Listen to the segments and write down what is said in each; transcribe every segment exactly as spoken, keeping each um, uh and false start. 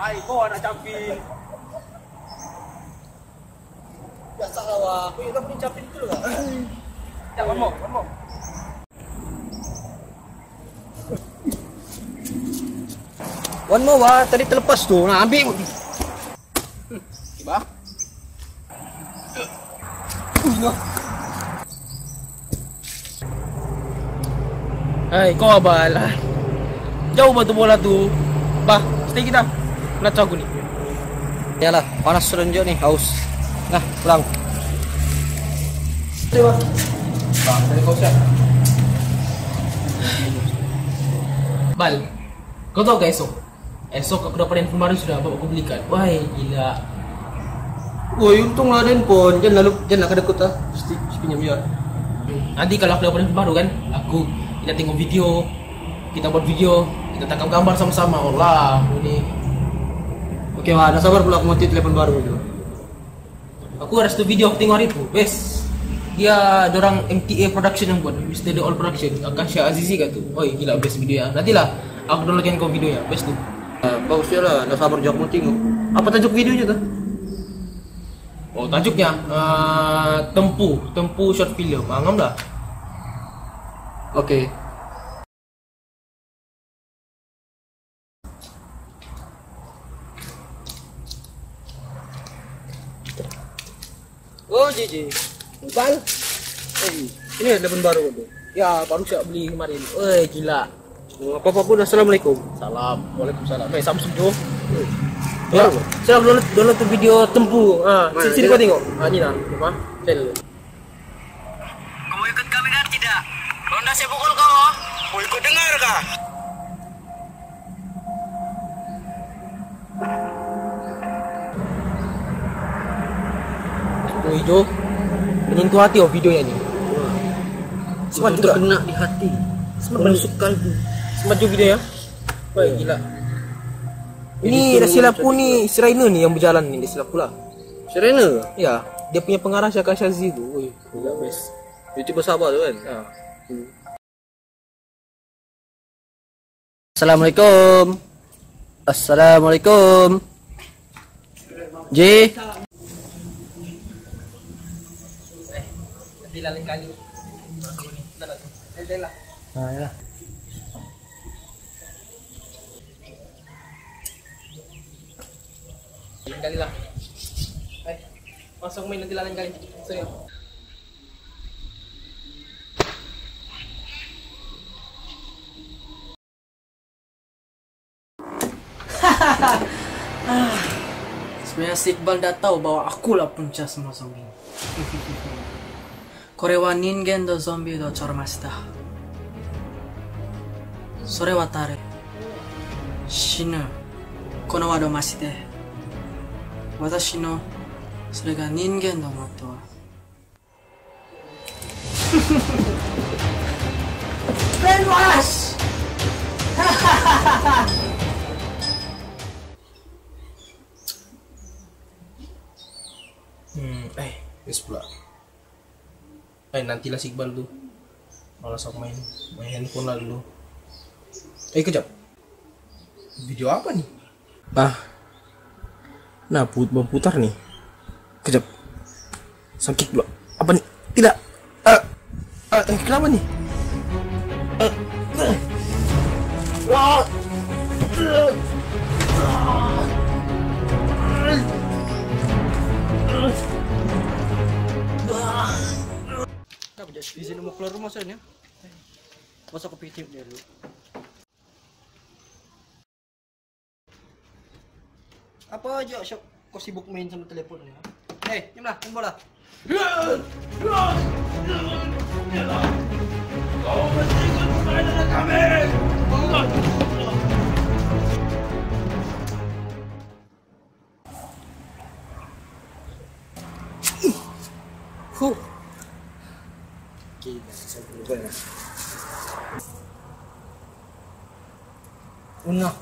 Hai, kau anak camping. Biasa lah, aku juga punya camping dulu lah. Ya, one more, one more. One more wah, tadi terlepas tu. Nah, ambil. Tiba. Hai, kau abal. Jauh batu bola tu. Bah, stay kita. Nak cagu ni. Yalah, panas serenjak ni, haus. Nah, pulang. Tiba. Bah, dari kau siap. Bal, kau tahu gak esok? Esok aku dapat handphone baru sudah, bapak aku belikan. Wah, gila. Woi, untung lah ada handphone. Jangan lalu, jangan nak kedekut lah. Mesti pinjam dia. Nanti kalau aku dapat handphone baru kan, aku kita tengok video, kita buat video, kita tangkap gambar sama-sama. Allah, ini. Oke, wah, ada sabar pula aku mau telepon baru itu. Aku ada satu video aku tengok hari itu, best. Dia dorang M T A Production yang buat, Mister The All Production, Akasha Azizi kat tu. Oh, gila best video ya. Nantilah aku downloadkan kau video ya, best tu. Uh, bagus ya lah, dah sabar jauh mau tengok. Apa tajuk videonya tu? Oh, tajuknya uh, Tempu, Tempu short film. Angam dah. Oke. Okay. Oh, J J. Bal. Eh, ini ada telepon baru tu. Ya, baru siap beli kemarin. Eh, gila. Apa-apa pun, assalamualaikum. Salam. Waalaikumsalam. Eh, Samsung tu. Ya, saya download download tu video Tempu. Ah, Mana, sini dia- kau tengok. Ah, ni lah. Apa? Sel. Kamu ikut kami kan tidak? Kalau nak saya pukul kau, mau ikut dengar kah? Oh, hijau. Menyentuh hati oh videonya ni. Semua tu kena di hati. Semua menusuk kalbu. Semaju video ya. Wah, gila. Ini dah silapku ni Seraina ni yang berjalan ni, dia silapku lah. Serena. Ya, dia punya pengarah Syaka Syazi tu. Oi, gila best. YouTuber Sabah tu kan. Ya. Assalamualaikum. Assalamualaikum. J. Nanti lain kali. Dah lah. Dah lah. Ha ya. Lain kali lah. Eh, masuk main nanti lain kali. Sorry. Sebenarnya si Iqbal dah tahu bahwa akulah punca semua zombie. Kore wa ningen do zombie do choromashita. Sore wa tare. Shinu. Kono wa domashi de. Watashi no sore ga ningen no moto wa. Brainwash! Hmm, eh, yes pula. Eh, nantilah si Iqbal tu. Malas aku main, main handphone lah dulu. Eh, kejap. Video apa nih? Ah, nah, put berputar nih. Kejap. Sakit pula. Apa nih? Tidak. Ah, ah, eh, kenapa nih? Ah, ah. Ah. Kenapa jadi izin mau keluar rumah saya? Masa aku pikir dia dulu. Apa aja Syok, kau sibuk main sama teleponnya? Hei, diam lah, main bola. Kau mesti ikut permainan kami. Huh. Kita sampai lupa. Una.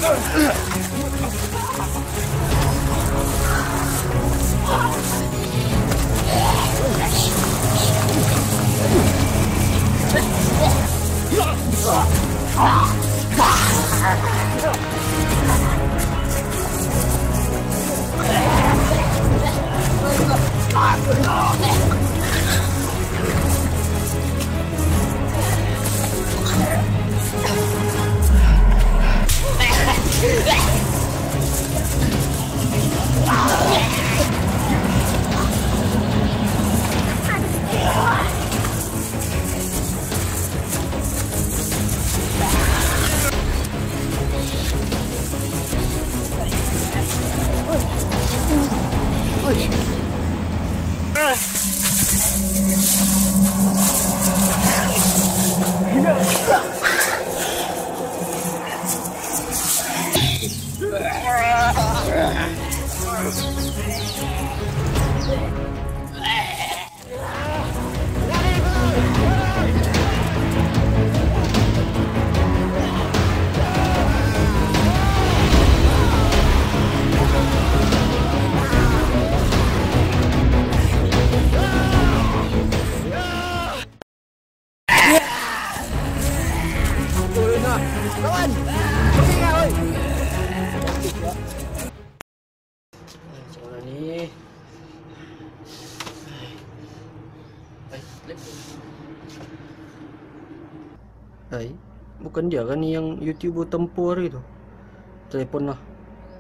Hai, bukan dia kan yang YouTuber tempur itu. Telepon lah.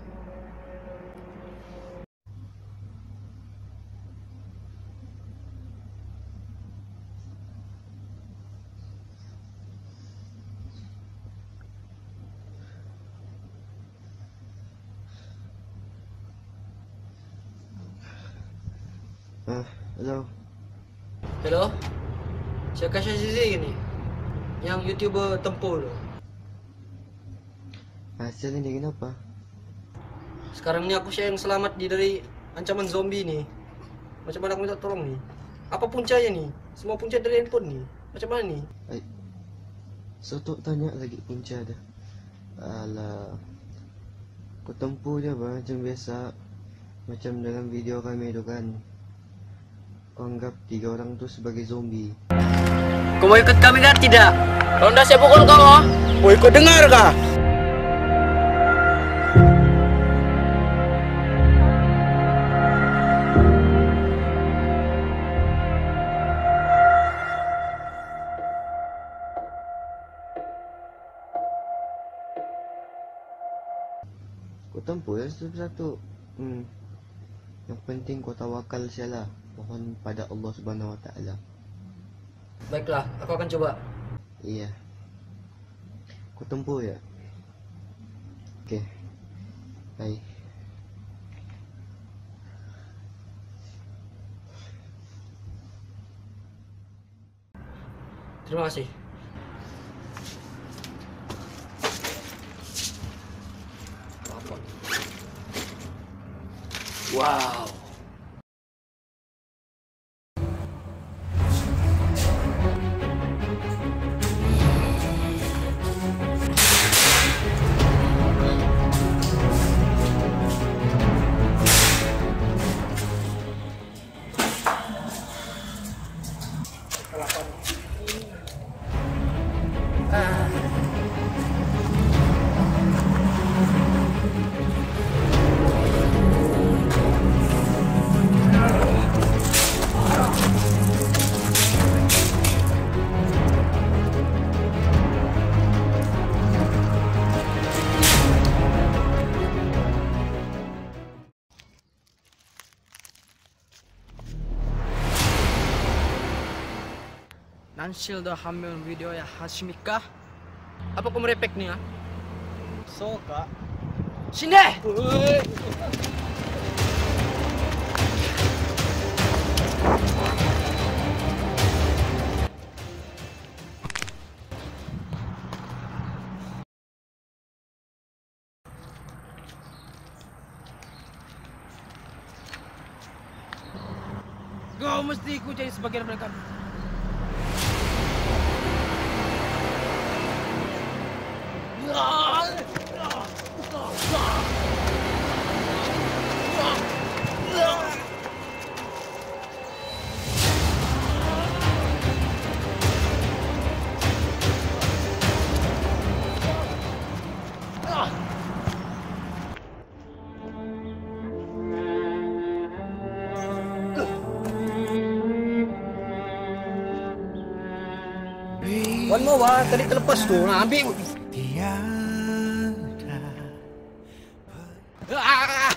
Ah, hello. Hello? Siapa Syazizi ni? Yang YouTuber tempur tu. Asal ni kenapa? Sekarang ni aku share yang selamat di dari ancaman zombie ni. Macam mana aku minta tolong ni? Apa puncanya ni? Semua punca dari handphone ni. Macam mana ni? Ay, so tu tanya lagi punca dah. Alah, kau tempuh je bah, macam biasa. Macam dalam video kami tu kan. Kau anggap tiga orang tu sebagai zombie. Kau mau ikut kami kan tidak? Kalau tidak saya pukul kau. Oh. Woi, kau dengar kah? Kau tempuh ya satu-satu. Hmm. Yang penting kau tawakal sajalah. Mohon pada Allah Subhanahu Wa Taala. Baiklah, aku akan coba. Iya. Kau tempuh ya. Okey. Baik. Terima kasih. Wow. 난실도 한명 비디오야 하십니까? Apa kau merepek ni ah? 소가 Sini! Kau mesti ikut jadi sebagian mereka. Wan mau wah, tadi terlepas tuh, nah ambil. Ah!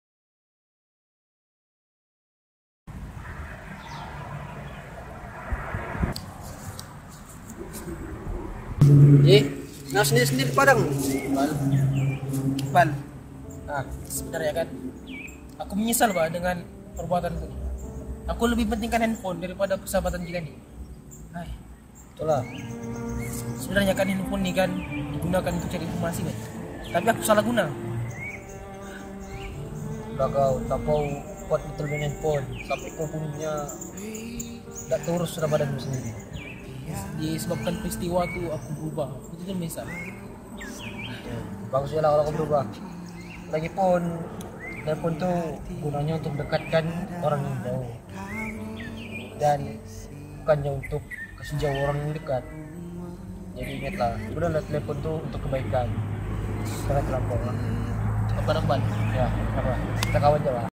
Eh, nah sendiri-sendiri padang. Bal, ah, sebenarnya kan, aku menyesal bah dengan perbuatanku. Aku lebih pentingkan handphone daripada persahabatan kita nih. Hai, Itulah. sebenarnya kan handphone nih kan digunakan untuk cari informasi kan. Tapi aku salah guna. Udah kau tak mau kuat betul dengan handphone sampai kau punya tak turus sudah badanmu sendiri. Disebabkan peristiwa tuh aku berubah. Itu tuh misal. Bagus ya lah kalau kau berubah. Lagipun handphone tuh gunanya untuk dekatkan orang yang jauh dan bukannya untuk kasih jauh orang yang dekat. Jadi ingatlah, udah telepon tuh untuk kebaikan. Jangan terlampau lah. Apa nampak? Ya, apa? Kita kawan aja lah.